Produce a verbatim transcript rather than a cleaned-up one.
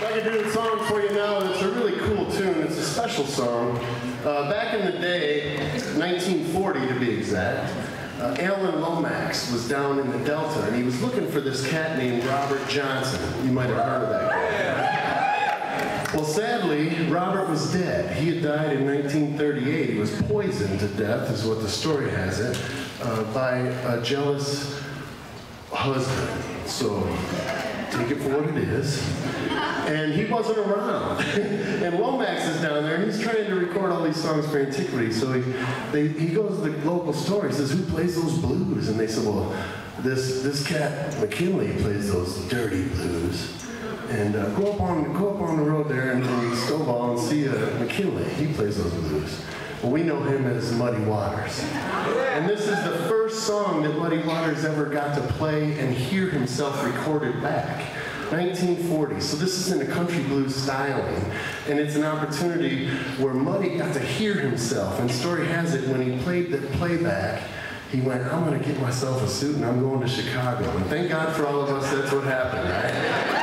I can do the song for you now. It's a really cool tune. It's a special song. Uh, back in the day, nineteen forty to be exact, uh, Alan Lomax was down in the Delta, and he was looking for this cat named Robert Johnson. You might have heard of that guy. Well, sadly, Robert was dead. He had died in nineteen thirty-eight. He was poisoned to death, is what the story has it, uh, by a jealous husband. So take it for what it is. And he wasn't around. And Lomax is down there, and he's trying to record all these songs for antiquity. So he, they, he goes to the local store. He says, "Who plays those blues?" And they said, "Well, this this cat McKinley plays those dirty blues." And uh, go up on go up on the road there and Stovall and see uh, McKinley. He plays those blues. Well, we know him as Muddy Waters. And this is the first song that Muddy Waters ever got to play and hear himself recorded back. nineteen forty, so this is in a country blues styling, and it's an opportunity where Muddy got to hear himself, and story has it, when he played the playback, he went, "I'm gonna get myself a suit and I'm going to Chicago." And thank God for all of us, that's what happened, right?